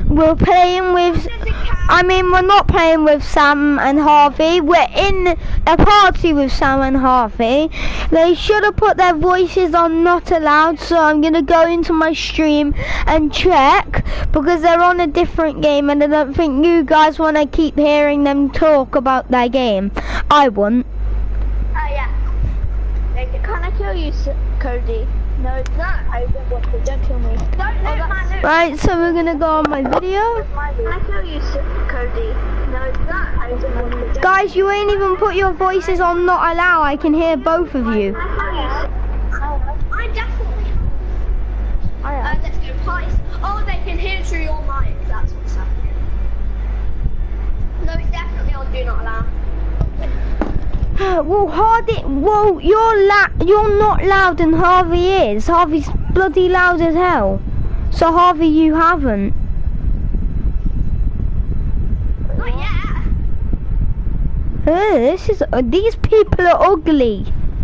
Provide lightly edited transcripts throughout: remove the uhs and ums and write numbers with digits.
we're playing with, I mean, we're not playing with Sam and Harvey. We're in a party with Sam and Harvey. They should have put their voices on not allowed, so I'm going to go into my stream and check, because they're on a different game and I don't think you guys want to keep hearing them talk about their game. I won't. Oh yeah. Can I kill you, Cody? No, I don't want to. Don't kill me. Don't loot my loot. Right, so we're gonna go on my video. Can I kill you, Cody? No, I don't want to. Guys, you ain't even put your voices on not allow. I can hear both of you. I definitely. Let's go twice. Oh, they can hear through your mic. That's what's happening. No, it's definitely on do not allow. Well, Hardy, well, you're not loud and Harvey is. Harvey's bloody loud as hell. So Harvey, you haven't. Not yet. These people are ugly.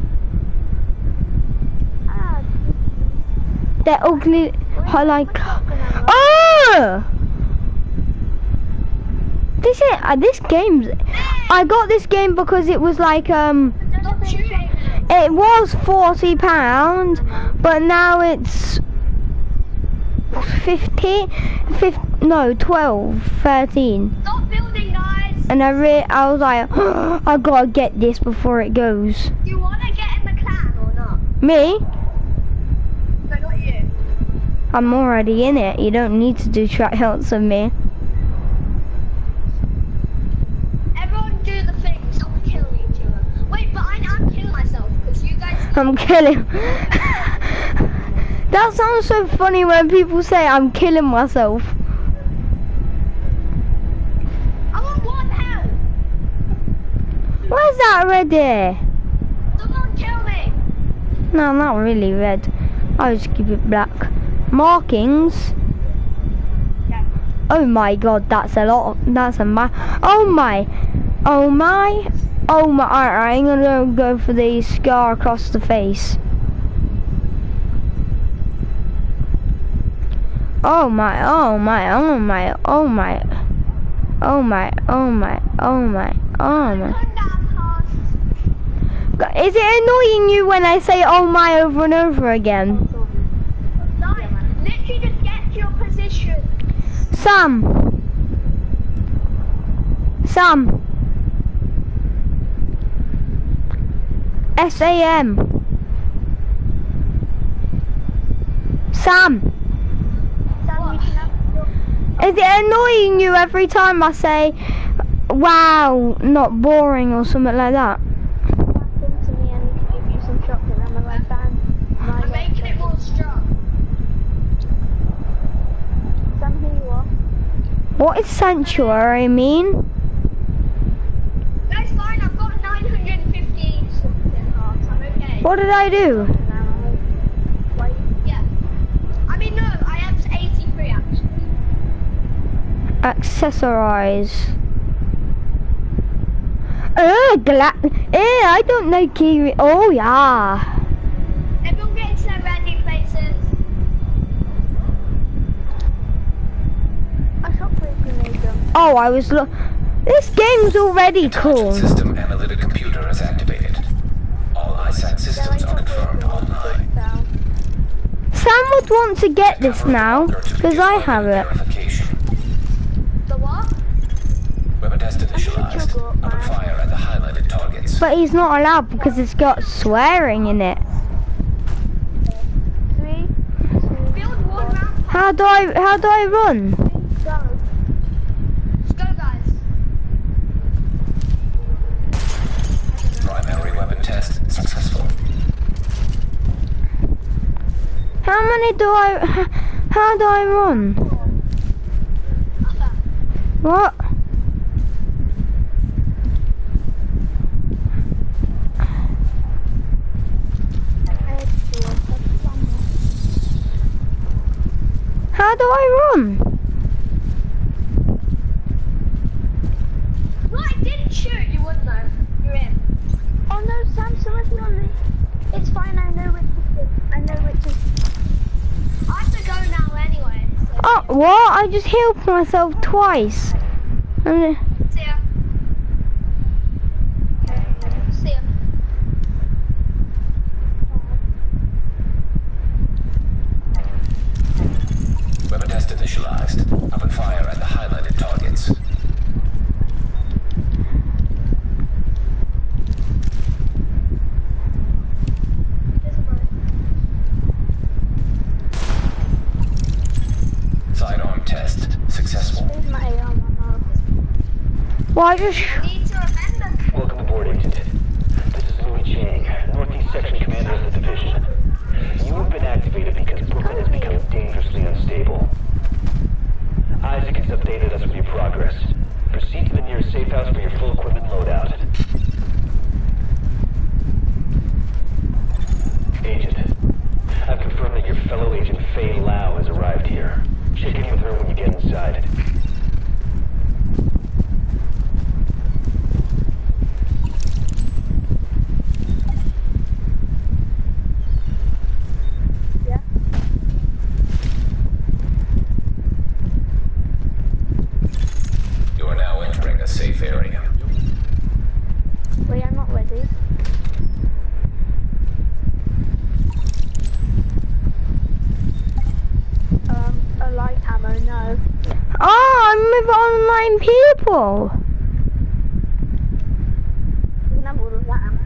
They're ugly. I like. Oh! This game's. I got this game because it was like it was £40, but now it's 12, 13. Stop building, guys. And I was like, oh, I gotta get this before it goes. Do you want to get in the clan or not? Me? No, not you. I'm already in it. You don't need to do tryouts of me. Do the thing, stop killing each other. Wait, but I'm killing myself because you guys. I'm killing. That sounds so funny when people say I'm killing myself. I want one health. Where's that ready? Someone kill me. No, not really red. I'll just keep it black. Markings. Yeah. Oh my god, that's a lot. That's a oh my. Alright, I'm gonna go for the scar across the face. Oh my. Is it annoying you when I say oh my over and over again? Literally just get to your position. Sam. SAM. Sam. Is it annoying you every time I say, wow, not boring or something like that? I'm making it more strong. Sam, who you are? What is sanctuary mean? That's fine, I've got 950 something hearts, I'm okay. What did I do? Yeah. I mean, no, I have 83 actually. Accessorize. I don't know Kiwi. Oh yeah. Everyone get into their ready places. I shot pretty grenade them. Oh, I was this game's already cool. System analytic computer is activated. All ISAC systems are confirmed online. Sam would want to get this now, because I have it. The what? Weapon test initialized. Open fire at the highlighted targets. But he's not allowed because it's got swearing in it. 3, 2, build one round. How do I run? Go. Let's go, guys. Primary weapon test successful. How do I run? What? How do I run? Well, I didn't shoot, you wouldn't know. You're in. Oh no, Sam's already on me. It's fine, I know which is. I have to go now anyway. So Oh, What? I just healed myself twice. And See ya. See ya. Weapon test initialized. Open fire at the highlighted targets. Sidearm test successful. well, I just. Need to remember. Welcome aboard, Agent. This is Louis Chang, Northeast Section Commander of the Division. You have been activated because Brooklyn has become dangerously unstable. Isaac has updated us with your progress. Proceed to the nearest safe house for your full equipment loadout. Agent, I've confirmed that your fellow agent Faye Lau has arrived here. Check in with her when you get inside. Yeah. You are now entering a safe area. Wait, I'm not ready. A light ammo, no. Oh, I'm with online people. You can have all of that ammo.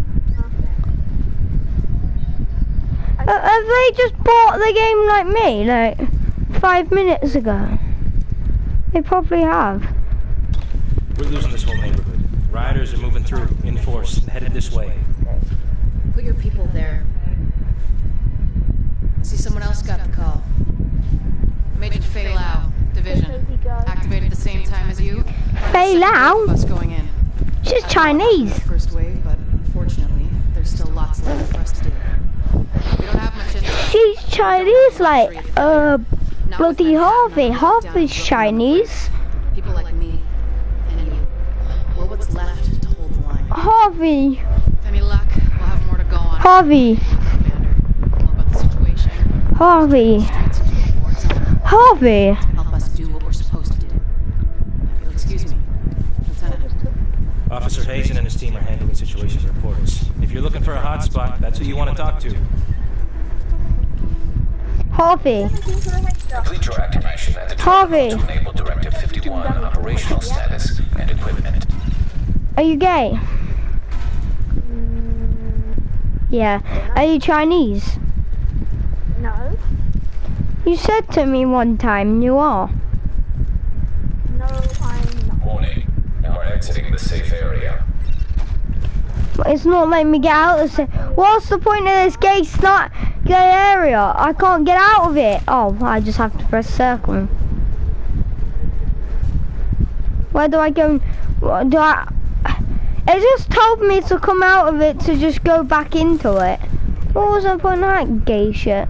Have they just bought the game like me, like 5 minutes ago? They probably have. We're losing this whole neighborhood. Rioters are moving through, in force, headed this way. Put your people there. See, someone else got the call. Agent Faye Lau, Division. Activated the same time as you. Faye Lau? Bus going in. She's I don't know Chinese. about the first wave, but unfortunately, there's still lots left for us to do. We don't have much intel. She's Chinese, like, Not bloody with Harvey. Manhattan, Harvey's down, Chinese. People like me and you. We're what's left to hold the line. Harvey. With any luck, we'll have more to go on. Harvey. Commander, all about the situation. Harvey. It's into a war zone. Harvey. Help us do what we're supposed to do. If you'll excuse me, Lieutenant. Officer Hazen and his team are handling situation reports. If you're looking for a hotspot, that's who you want to talk to. Harvey. Complete your activation at the Harvey. terminal to enable Directive 51 operational status and equipment. Are you gay? Yeah. Are you Chinese? No. You said to me one time you are. No, I'm not. Warning. You are exiting the safe area. But it's not letting me get out of this. What's the point of this gay area? I can't get out of it. Oh, I just have to press circle. Where do I go? What do I? It just told me to come out of it to just go back into it. What was the point of that gay shit?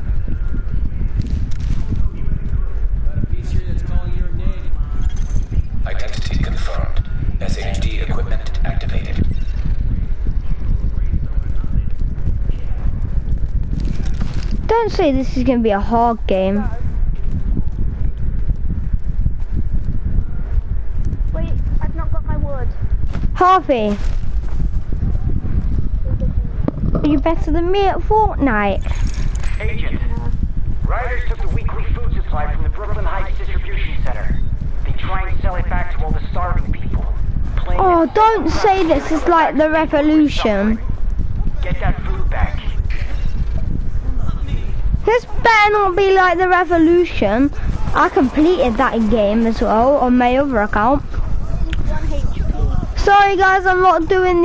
Identity confirmed. SHD equipment activated. Don't say this is gonna be a hard game. Wait, I've not got my wood. Harvey, are you better than me at Fortnite? Agent, rioters took the weekly food supply from the Brooklyn Heights Distribution Center. They try and sell it back to all the starving people. Oh, don't say this is like the revolution. Get that food back. This better not be like the revolution. I completed that game as well on my other account. Sorry guys, I'm not doing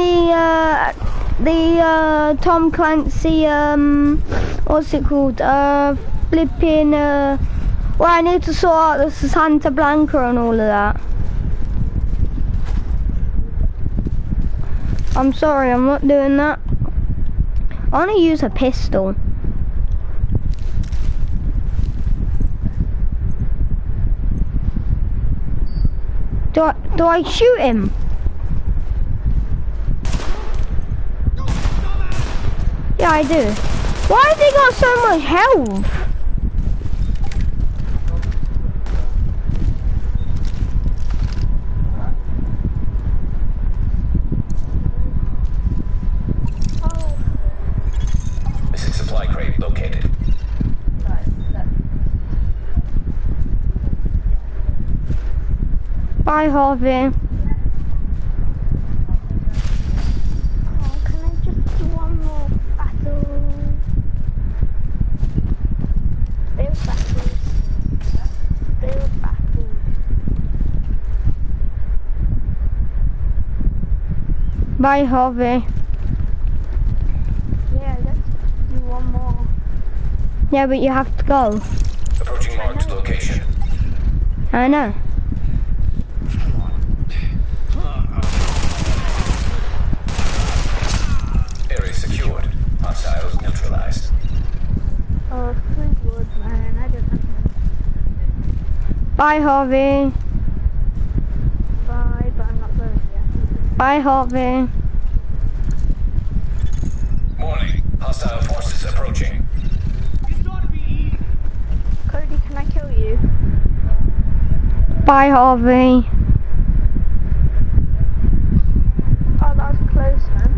the Tom Clancy what's it called? Flipping well, I need to sort out the Santa Blanca and all of that. I'm sorry, I'm not doing that. I want to use a pistol. Do I shoot him? Yeah, I do. Why has he got so much health? Bye, Harvey. Oh, can I just do one more battle? Build battles. Build battles. Bye, Harvey. Yeah, let's do one more. Yeah, but you have to go. Approaching marked location. I know. Area secured. Hostiles neutralized. Oh, Fleetwood, man, I don't know. Bye, Harvey. Bye, but I'm not going yet. Bye, Harvey. Warning. Hostile forces approaching. Cody, can I kill you? Bye, Harvey. Oh, that was close, man.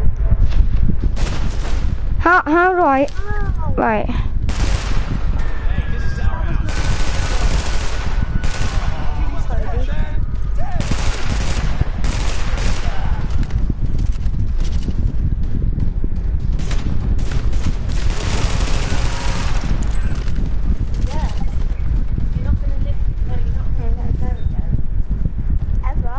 How do I? Ow. Right. Cody. Ever?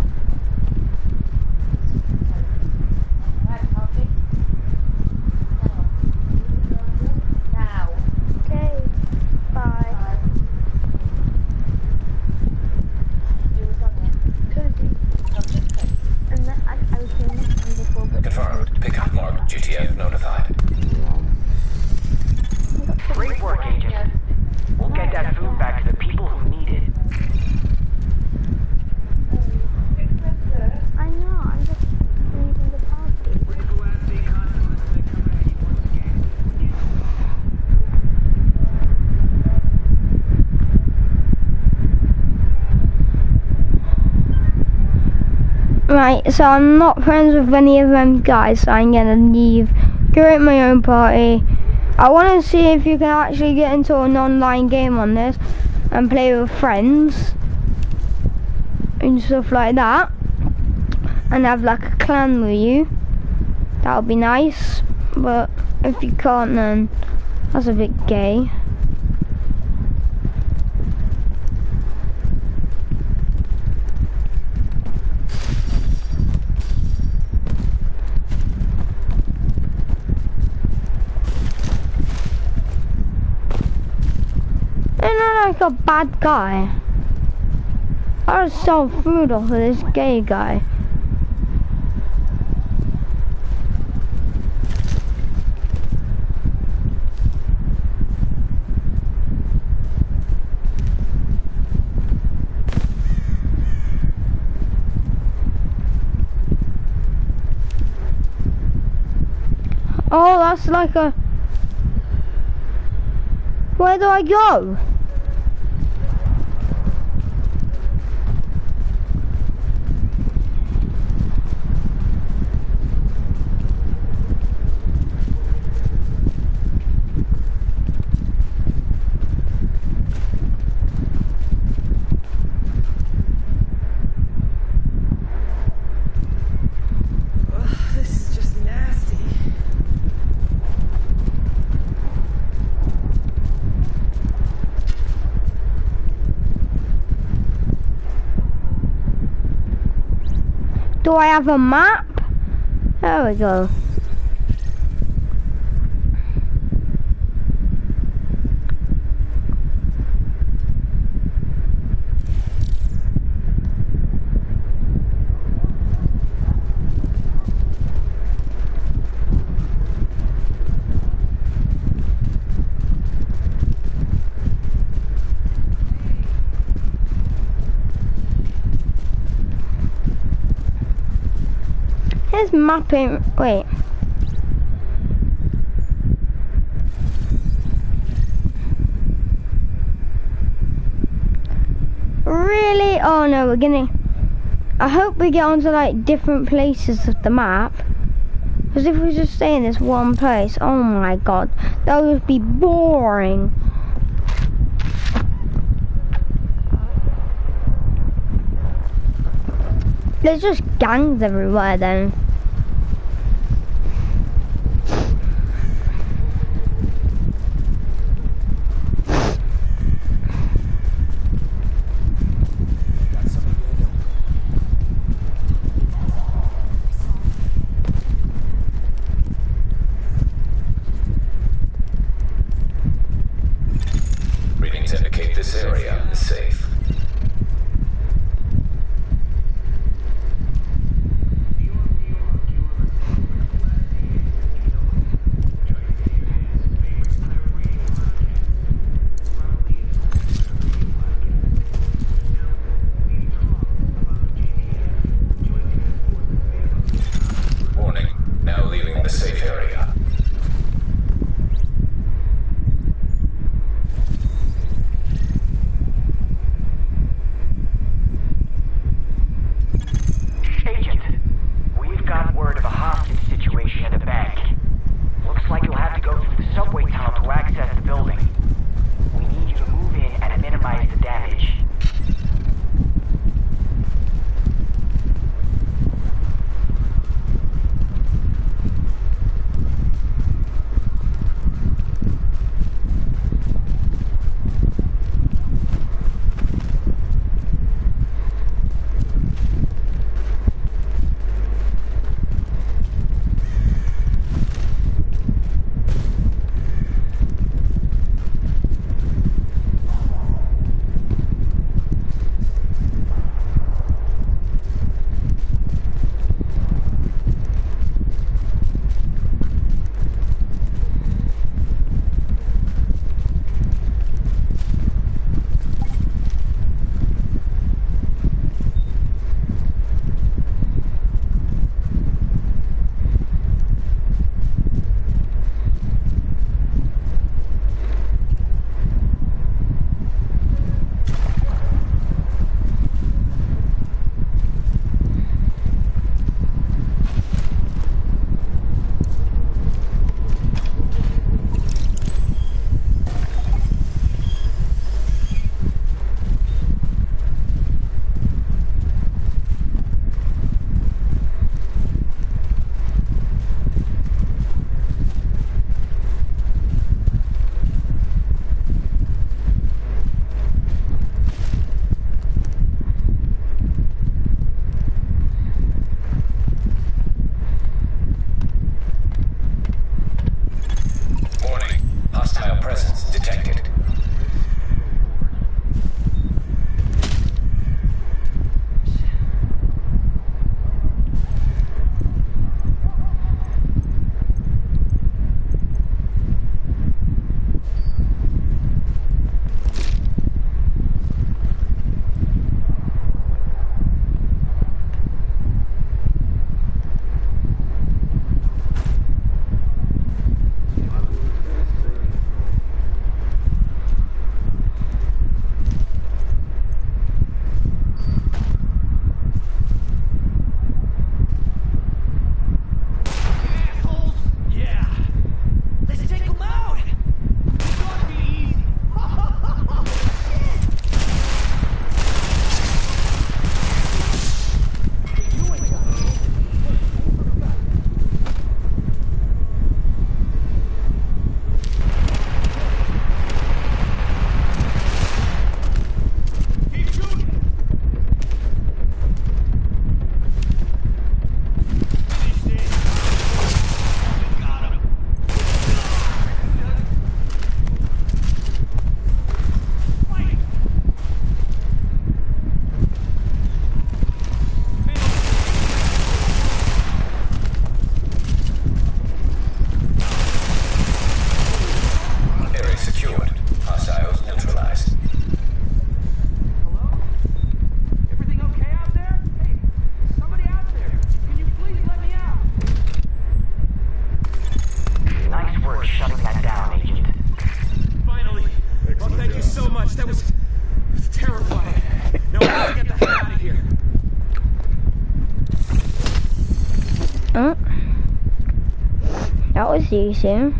Okay. Bye. Cody. And then I was doing this one before, but Confirmed. Pickup marked. GTF notified. Great work, Agent. We'll get that food back to the people who need it. I know, I'm just leaving the party. Right, so I'm not friends with any of them guys, so I'm gonna leave. Create my own party. I want to see if you can actually get into an online game on this and play with friends and stuff like that, and have like a clan with you. That would be nice, but if you can't, then that's a bit gay. I'm not like a bad guy. I just sell food off of this gay guy. Oh, that's like a... Where do I go? This is just nasty. Do I have a map? There we go. Here's mapping. Wait. Really? Oh no, we're gonna... I hope we get onto like different places of the map. Because if we just stay in this one place, oh my god, that would be boring. There's just gangs everywhere then. Readings indicate this area is safe. Warning, now leaving the safe area. Agent, we've got word of a hostage situation at a bank. Looks like you'll have to go through the subway tunnel to access the building. We need you to move in and minimize the damage. That was easy.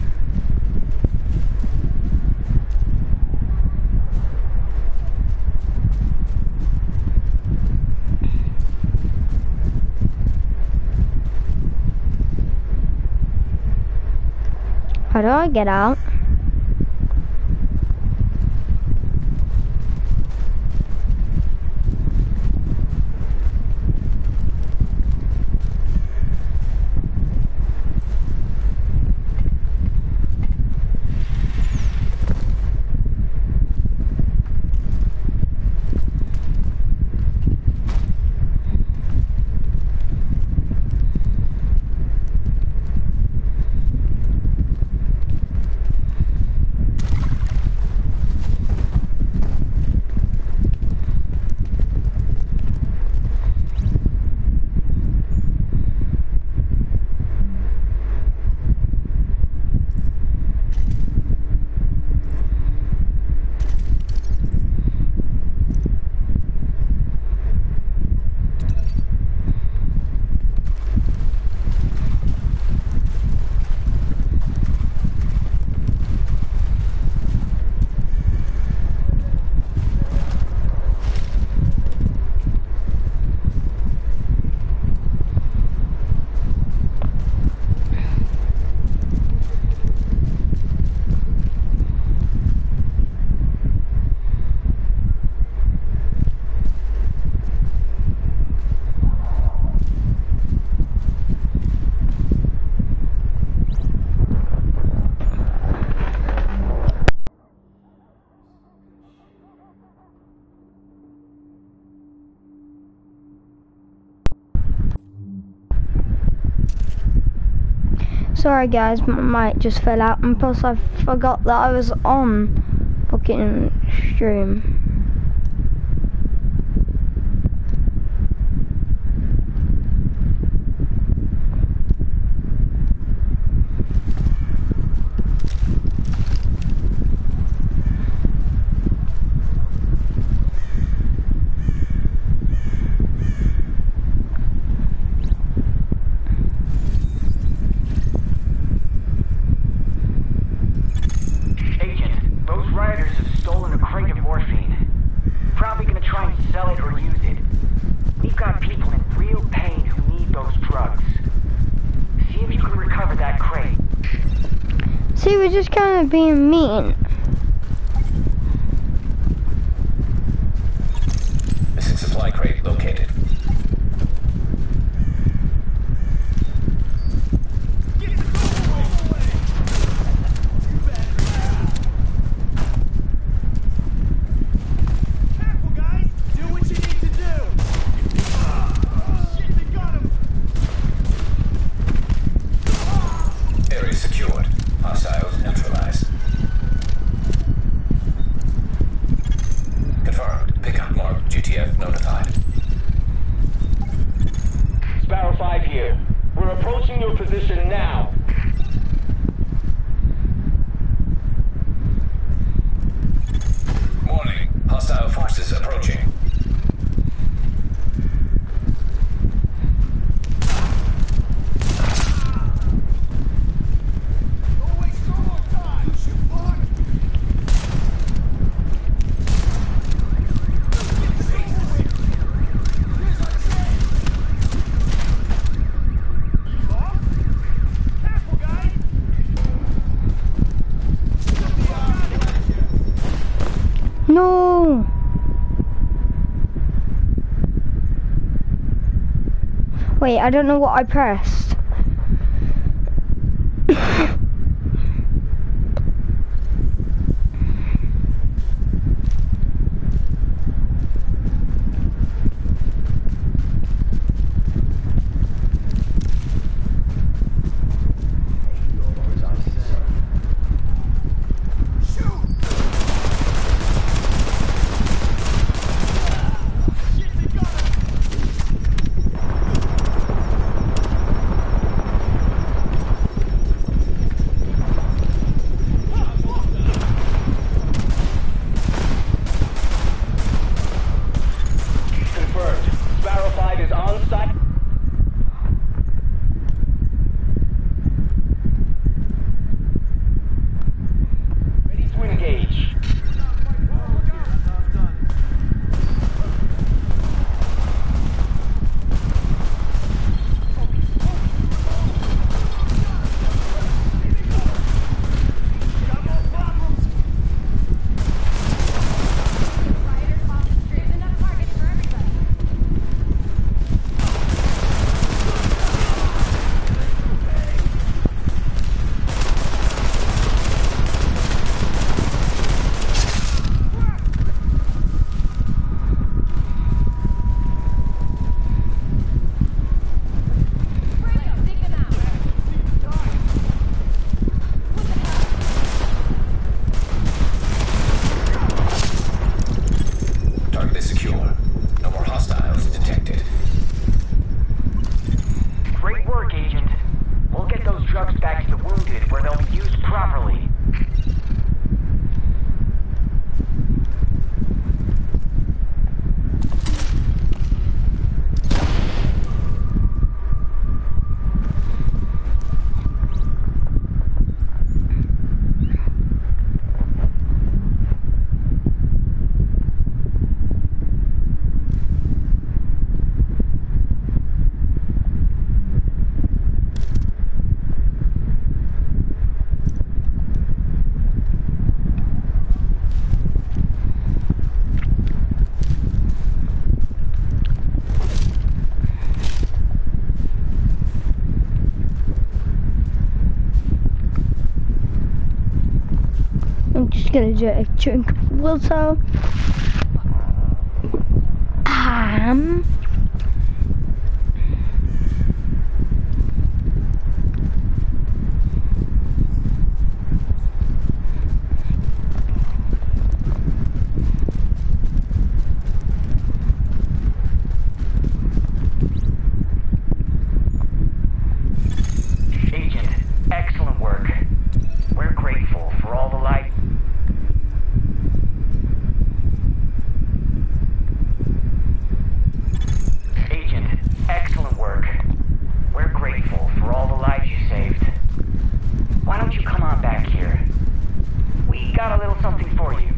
How do I get out? Sorry guys, my mic just fell out, and plus I forgot that I was on fucking stream. See, we're just kind of being mean. Missing supply crate located. No! Wait, I don't know what I pressed. gonna get a drink of water. Agent, excellent work. We're grateful for all the light. Agent, excellent work. We're grateful for all the lives you saved. Why don't you come on back here? We got a little something for you.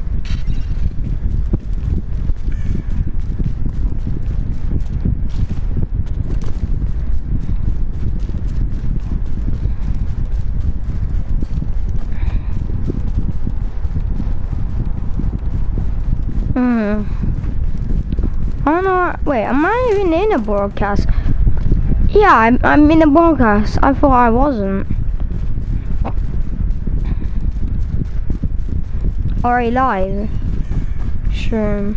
Oh no, wait, am I even in a broadcast? Yeah, I'm in a broadcast. I thought I wasn't. Are you live? Sure.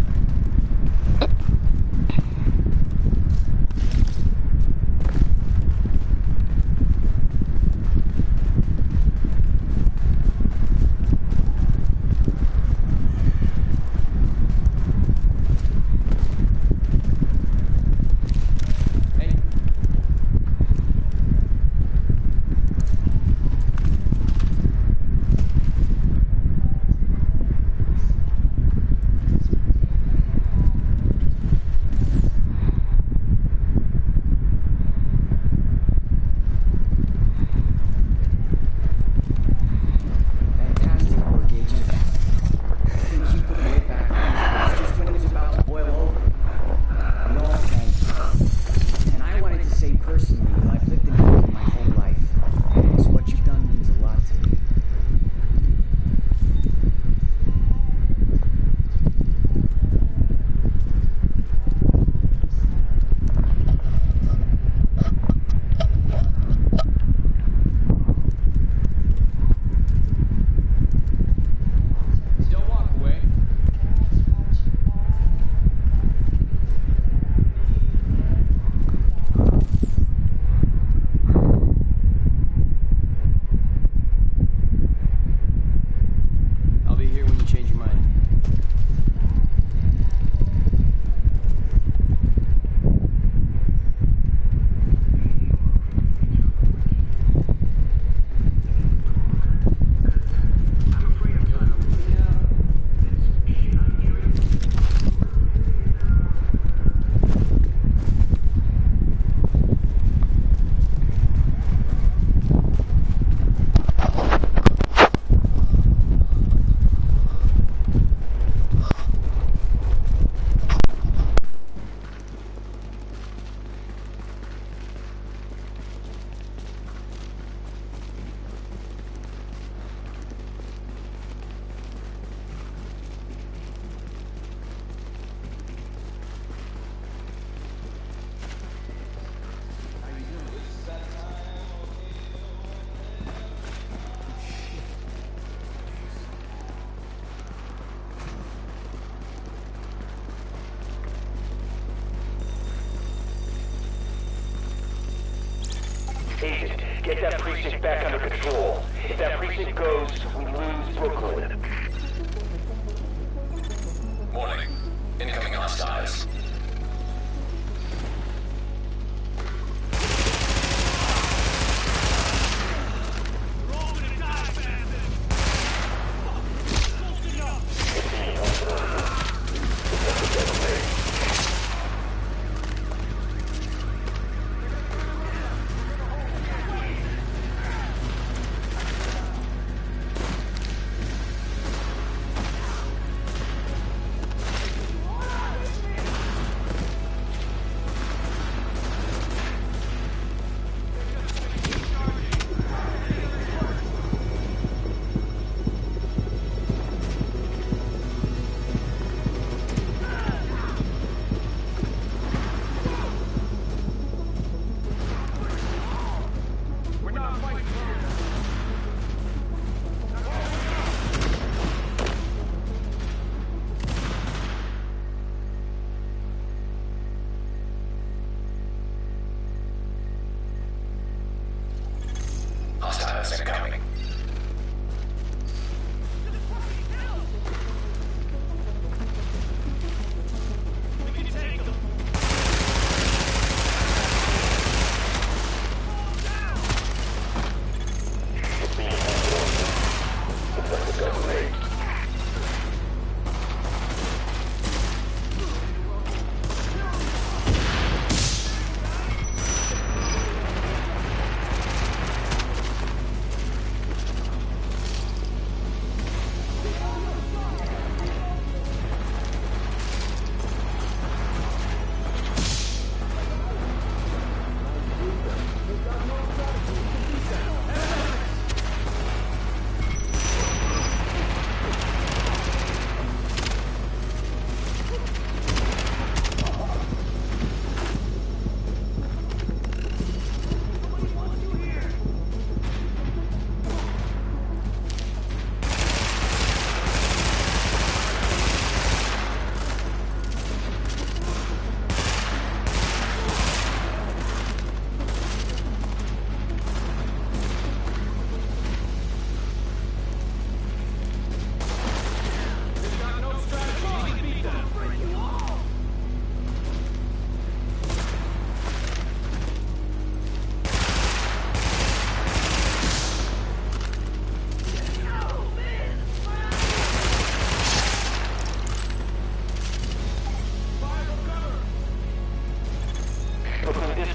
Agent, get that precinct back under control. If that precinct goes, we lose Brooklyn. Warning. Incoming hostiles.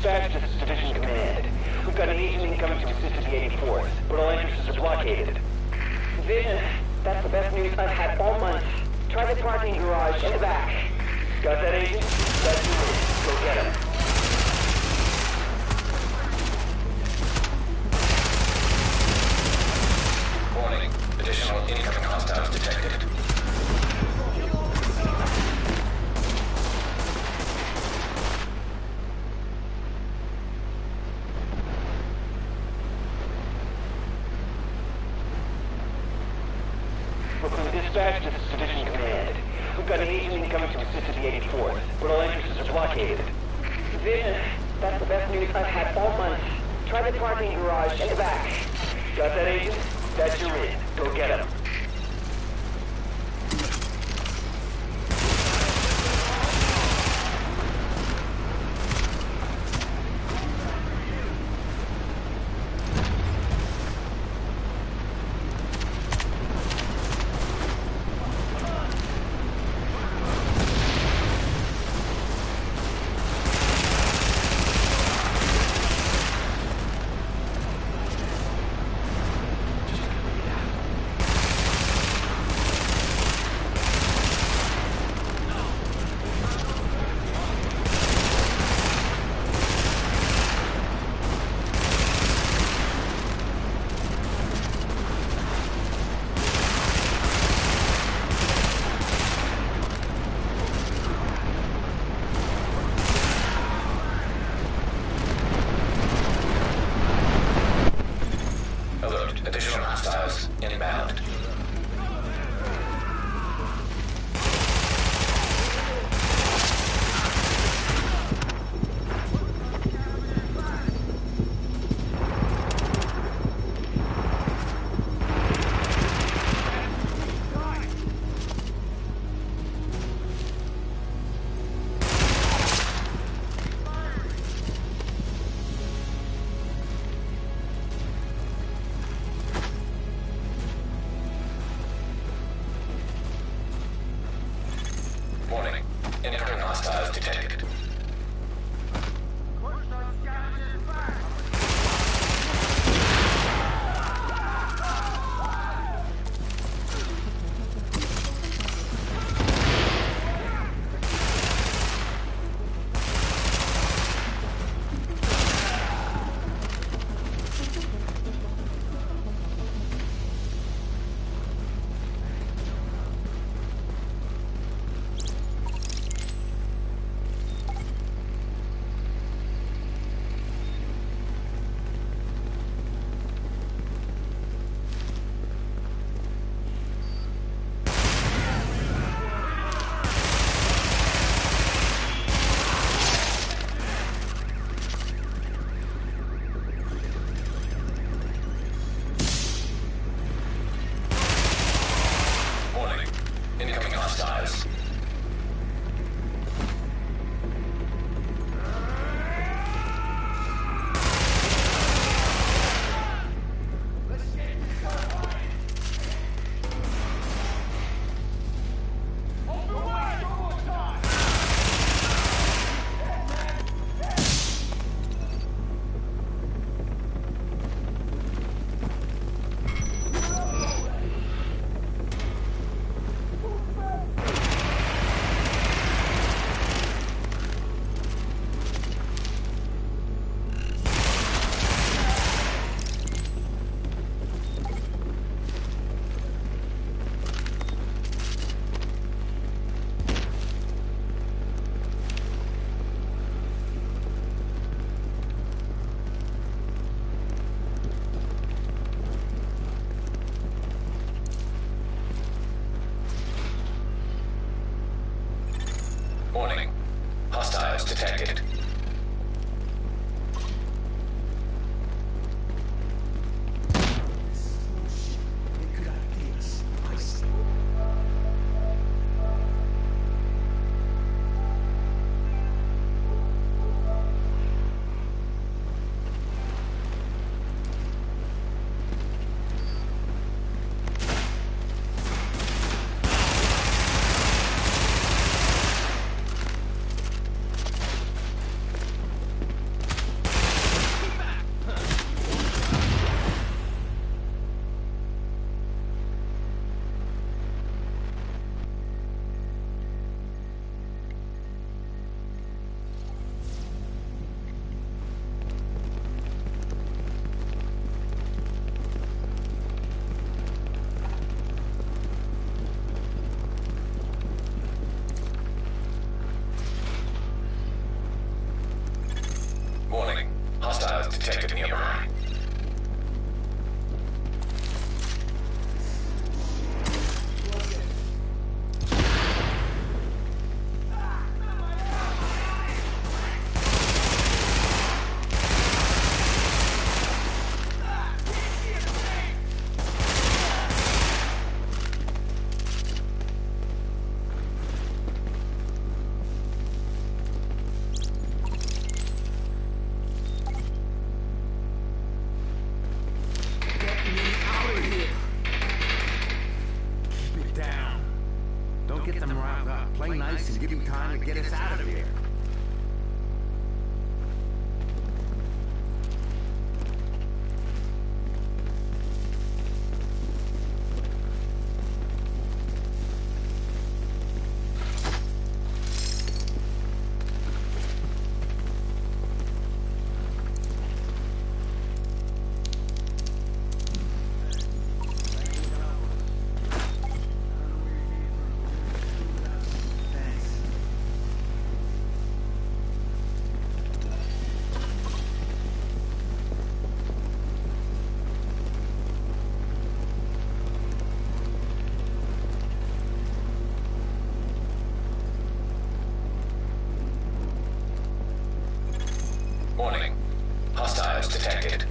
Dispatch, this is Division Command. We've got an agent incoming to assist at the 84th, but all entrances are blockaded. Vision, that's the best news I've had all month. Try the parking garage in the back. Got that, agent? That's you. Go get him. Warning. Additional incoming hostiles detected. Brooklyn Dispatch, this is Division Command. We've got an agent incoming to assist at the 84th, but all entrances are blockaded. Vision, that's the best news I've had all month. Try the parking garage in the back. Got that, agent? That's your in. Go get him. Alert. Additional hostiles inbound. Warning. Incoming hostiles detected. Warning. Incoming hostiles. Warning. Hostiles detected. detected.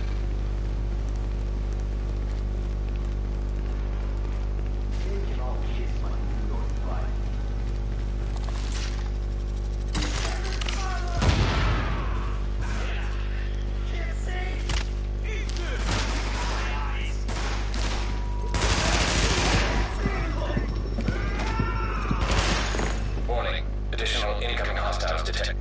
Warning. Additional incoming hostiles detected.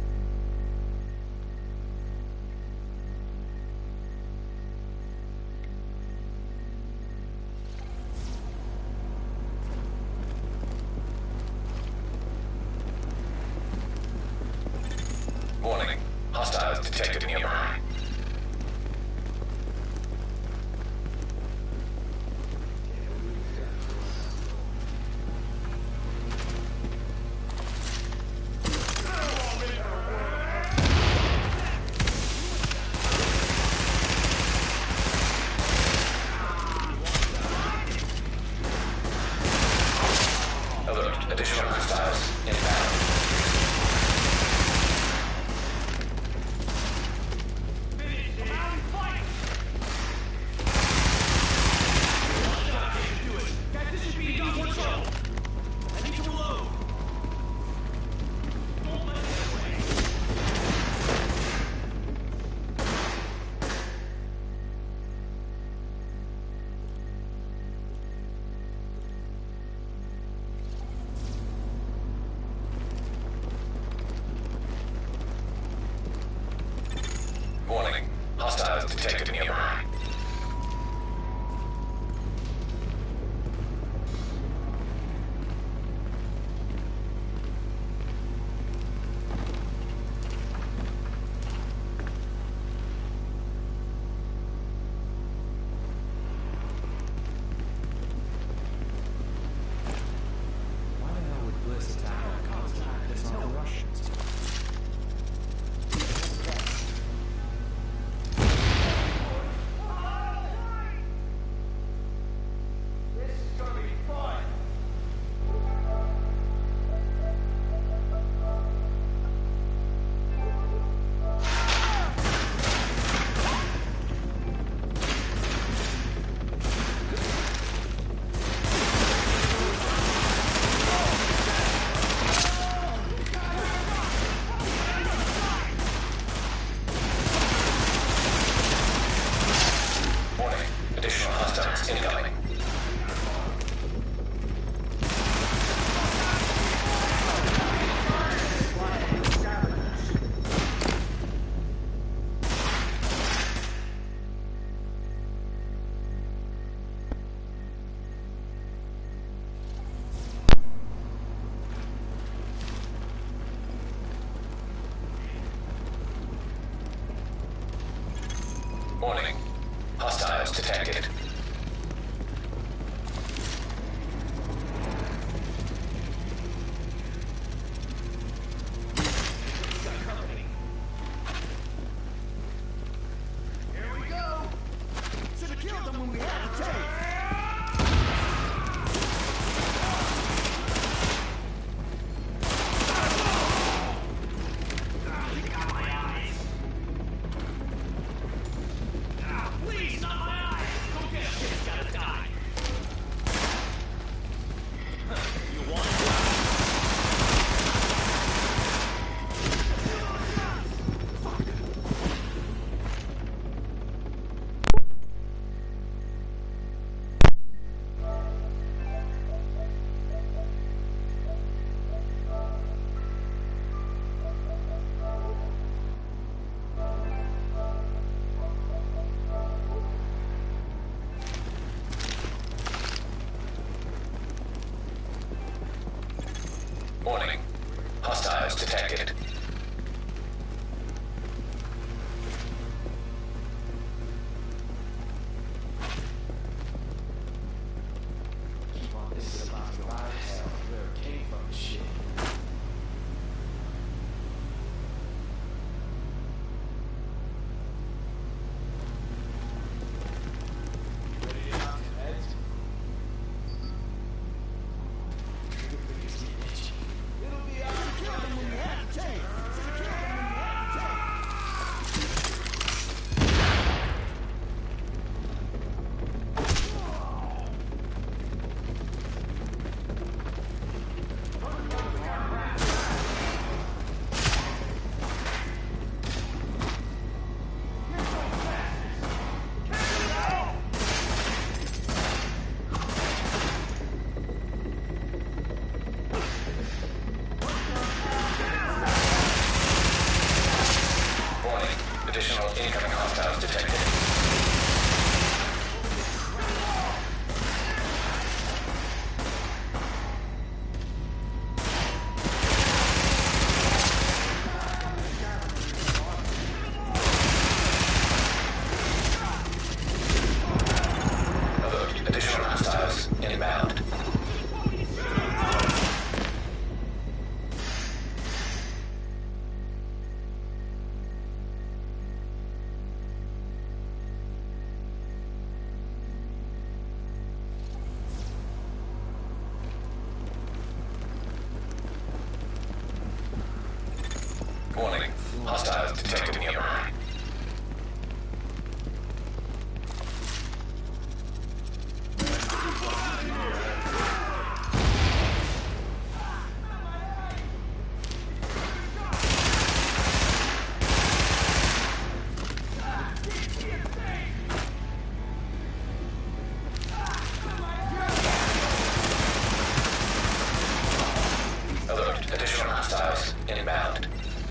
Warning. Hostiles detected nearby. Alert. Additional hostiles inbound. Warning. Hostiles detected nearby. Why the hell would Bliss attack our contact? There's no Russians. Warning. Additional hostiles incoming. Warning. Hostiles detected. Warning. Hostiles detected. This is about to rise hell. Where it came from, shit. Ready to knock his heads? It'll be out of when we have to take. Incoming hostiles detected. Alert. Additional hostiles inbound. Warning. Hostiles detected nearby. Alert. Additional hostiles inbound.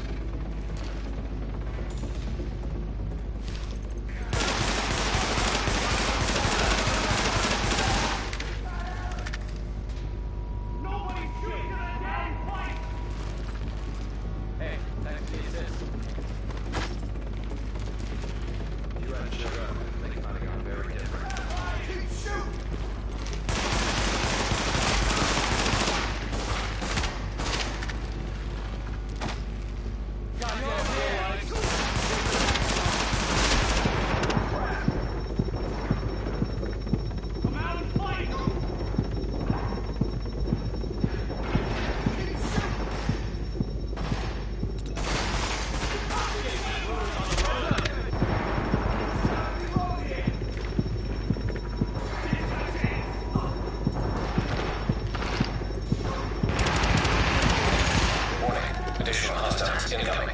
Warning. Additional hostiles incoming.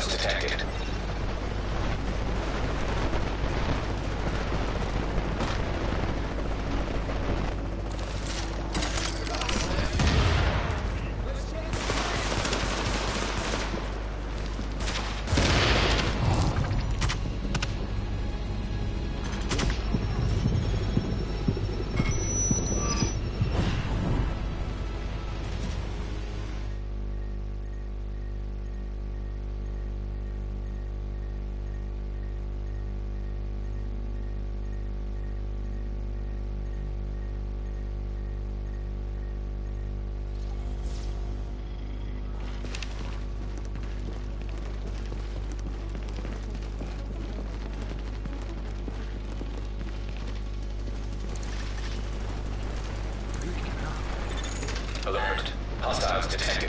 Hostiles detected. Alert. Hostiles detected.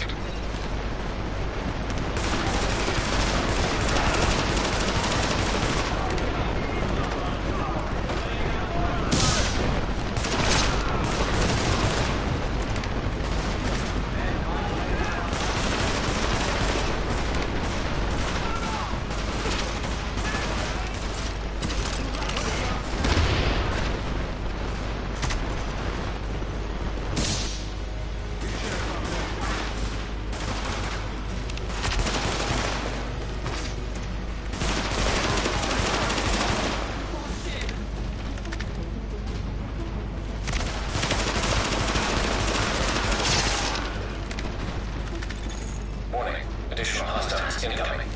Warning. Additional hostiles incoming.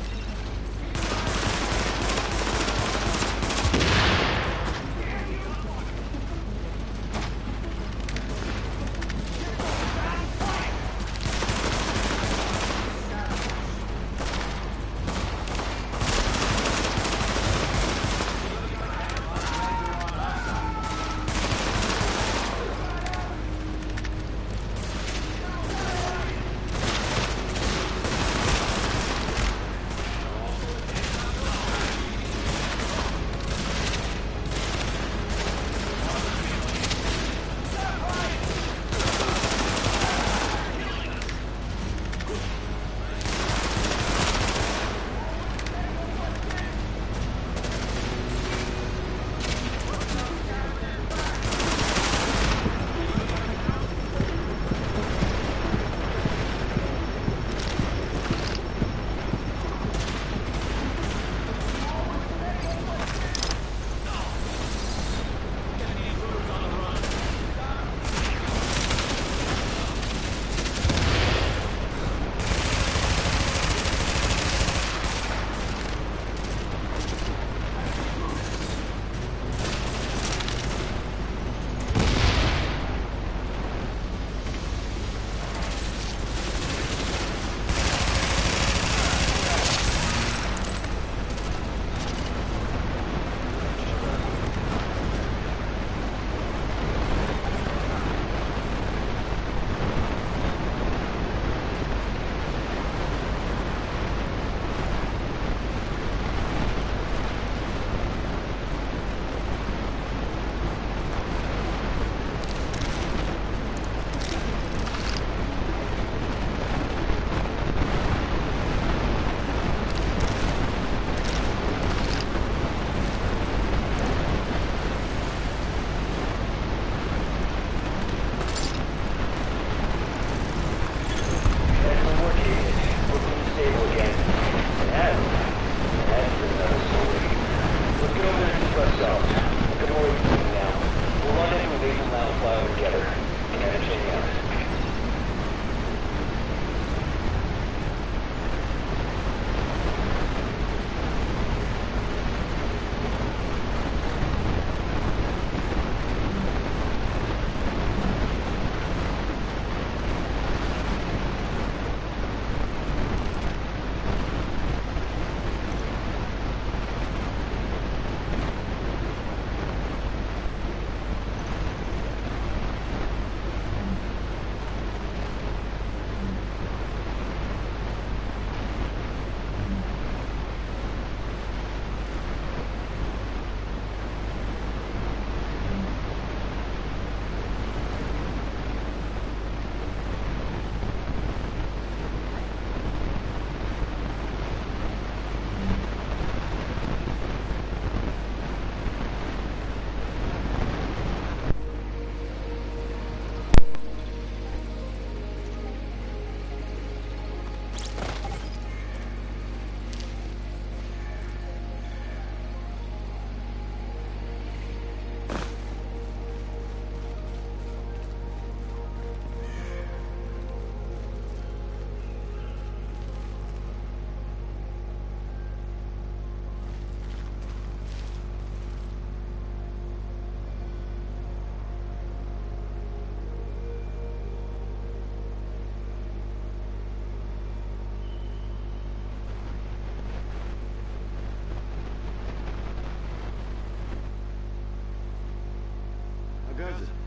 does it?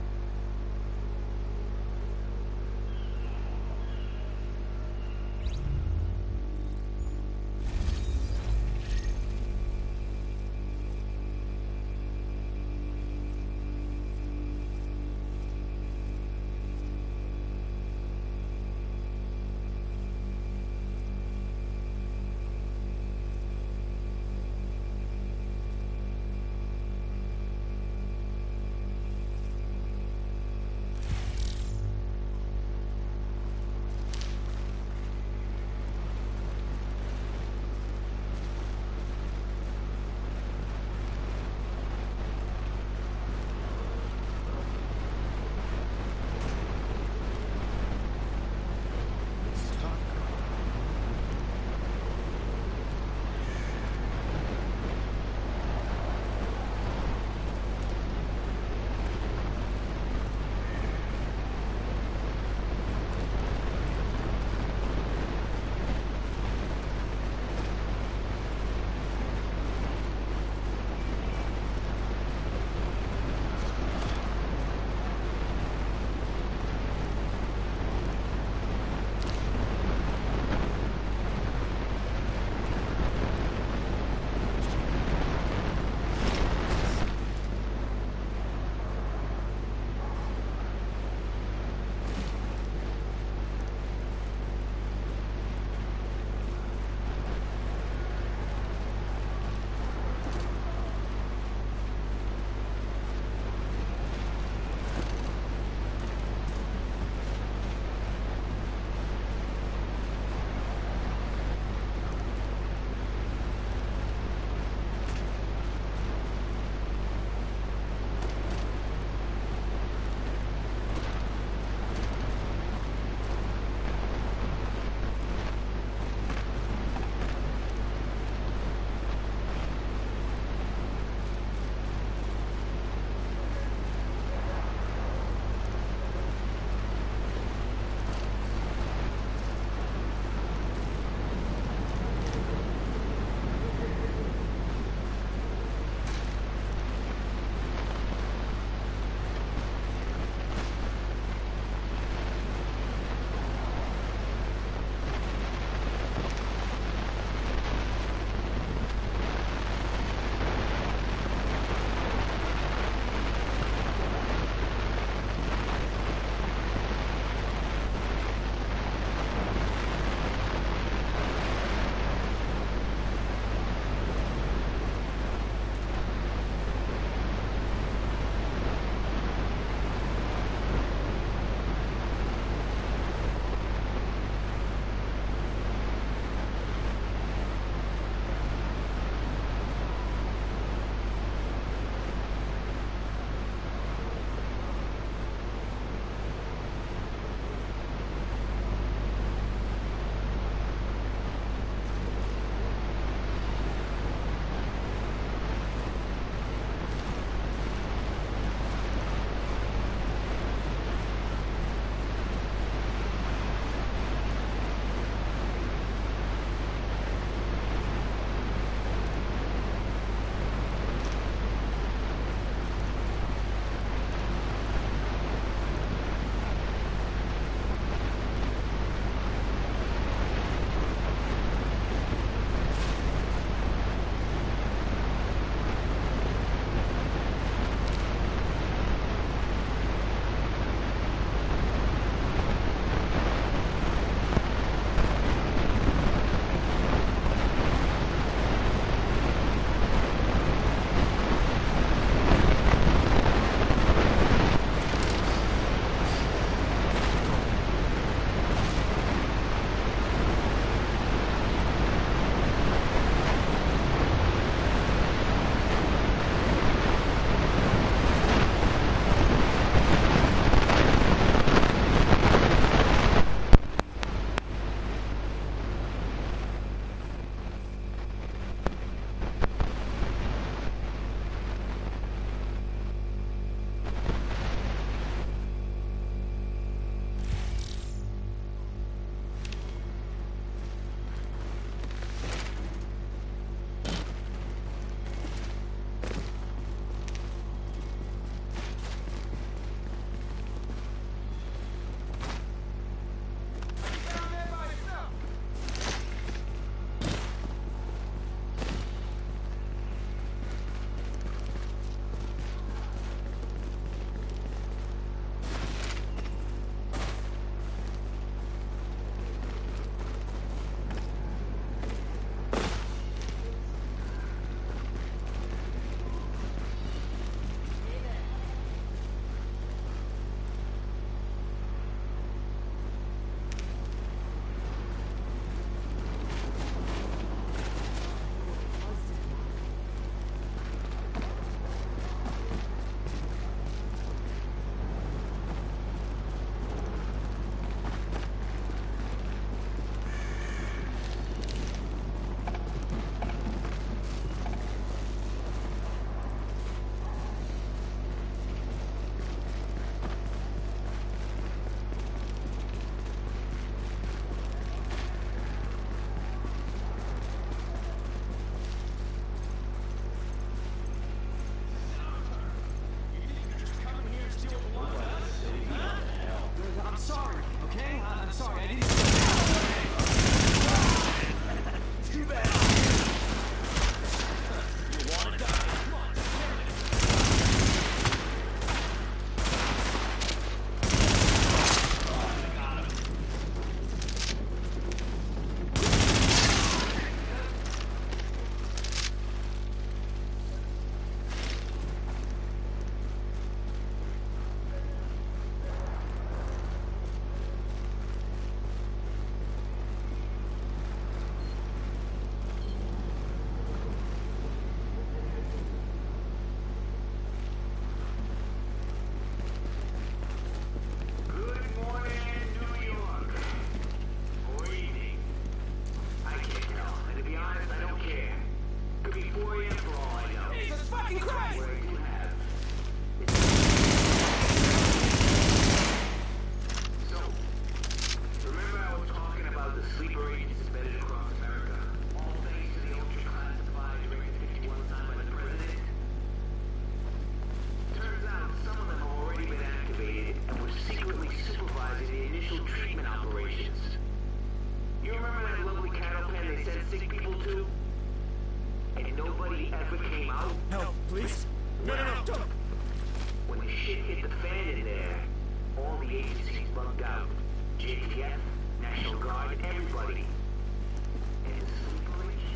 No, don't! When the shit hit the fan in there, all the agencies bugged out. JTF, National Guard, everybody. And the sleeperations.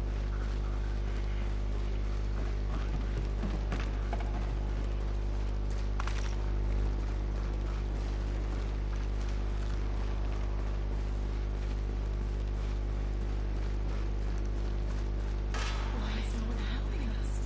Why is no one helping us?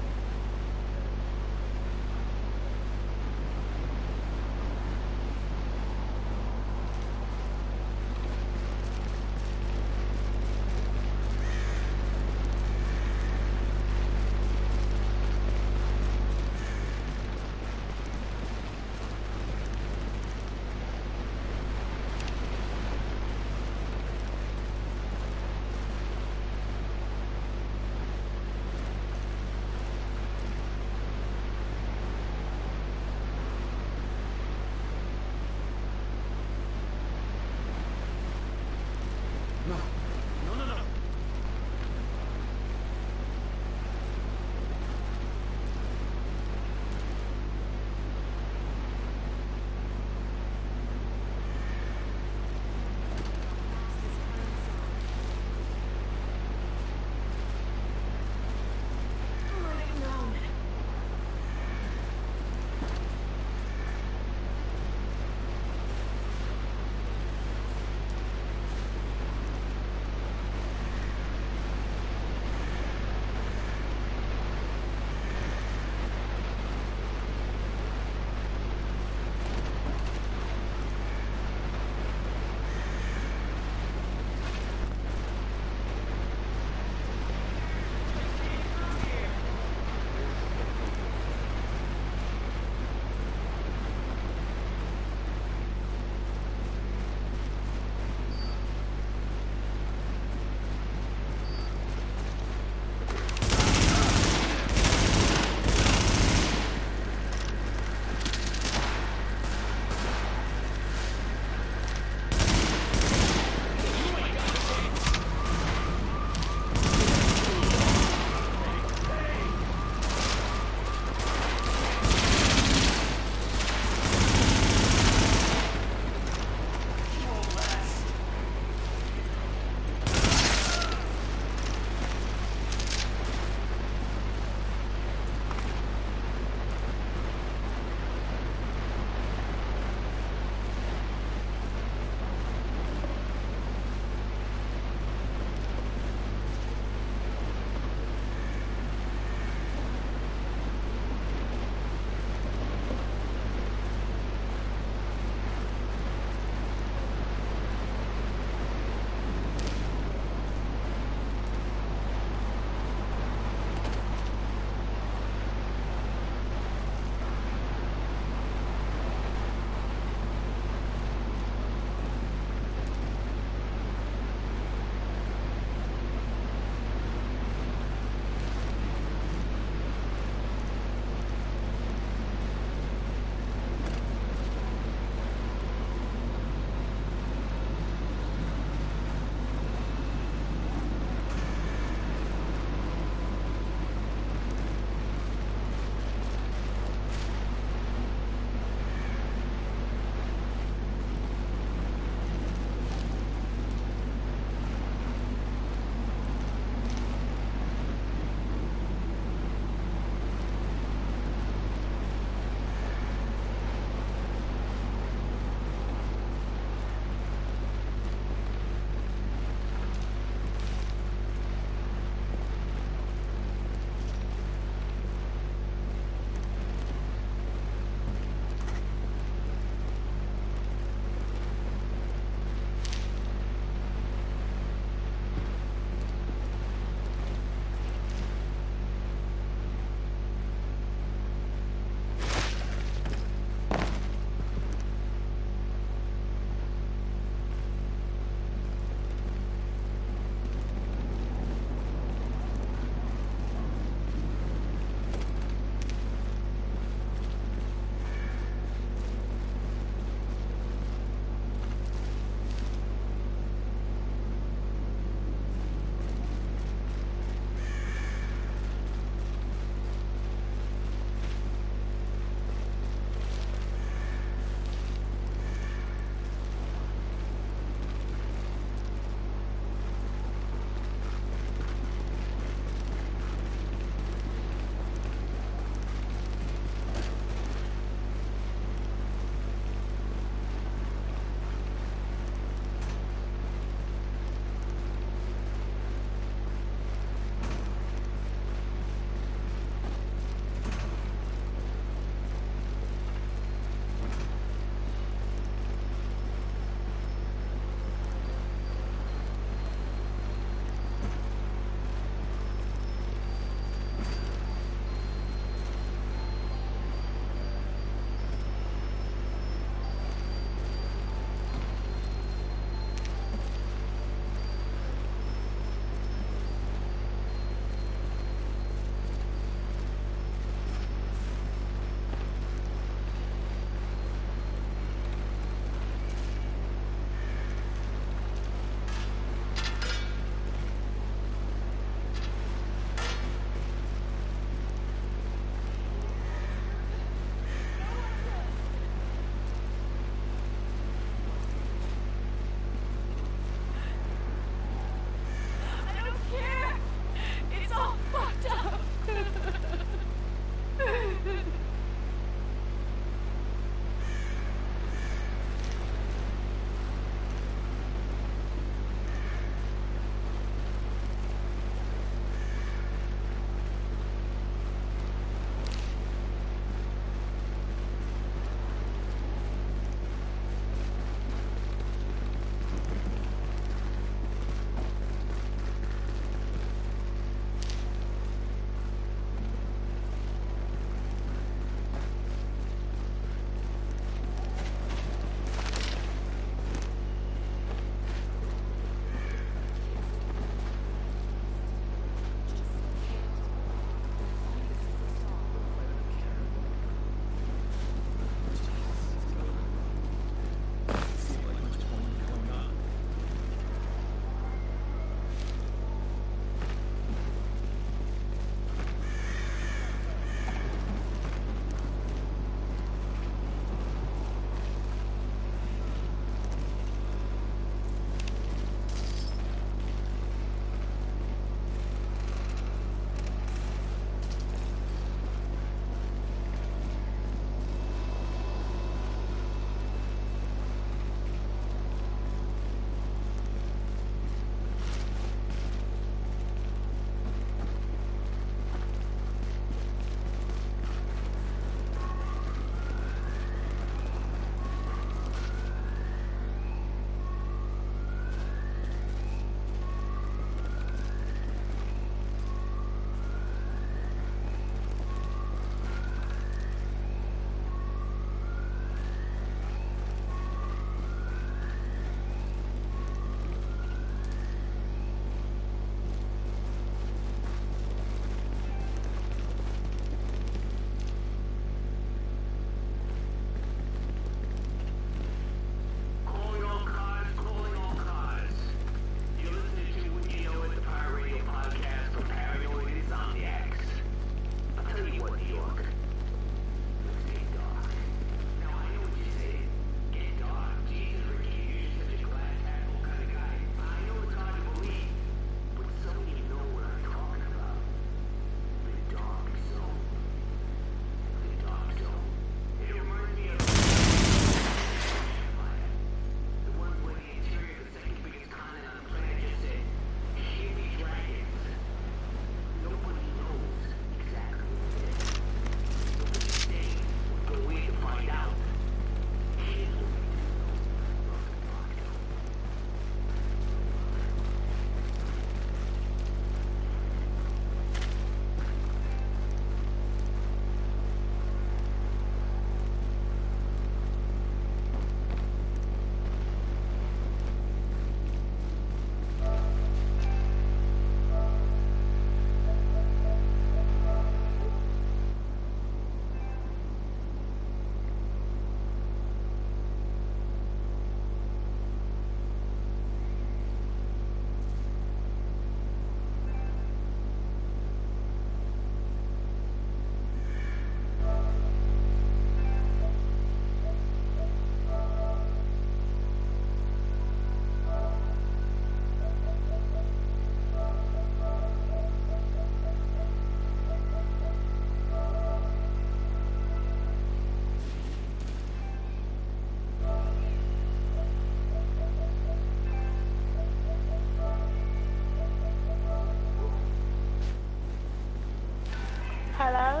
Hello?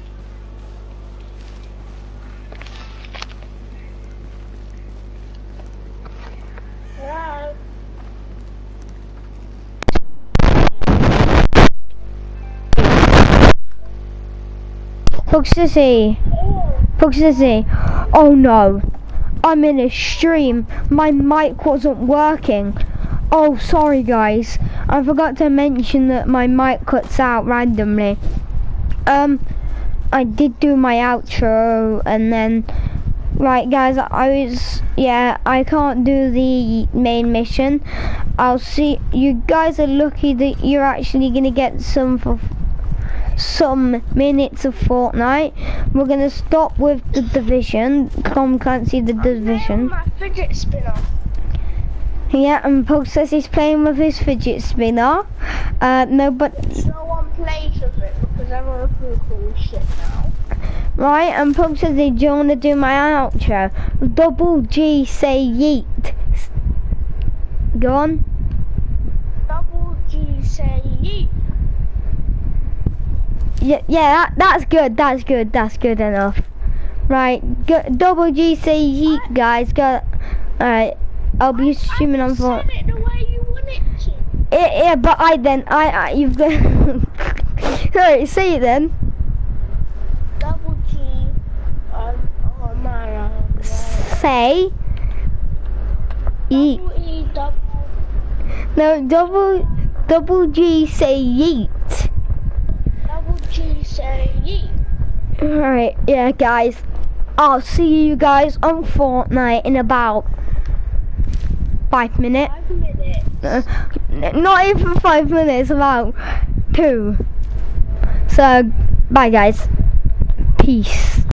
Hello? Toxicity. Toxicity. Oh no. I'm in a stream. My mic wasn't working. Oh, sorry guys. I forgot to mention that my mic cuts out randomly. I did do my outro and then, right guys, I can't do the main mission. I'll see, you guys are lucky that you're actually gonna get some minutes of Fortnite. We're gonna stop with the Division. Tom can't see the Division. My fidget spinner. Yeah, and Pug says he's playing with his fidget spinner. No, but No one plays with it because everyone's doing cool shit now. right, and Pug says, do you want to do my outro? Double G say yeet. Go on. Double G say yeet. Yeah, that's good. That's good enough. Right, Double G say yeet, guys. Go. Alright, I'll be streaming on for. I said it the way you want it to. Yeah, but you've got. Sorry, say it then. Double G. Oh my. Say. Yeet. Double E double. No, double G say yeet. Double G say yeet. Alright, yeah guys. I'll see you guys on Fortnite in about 5 minutes. 5 minutes. Not even 5 minutes, about 2. So, bye guys. Peace.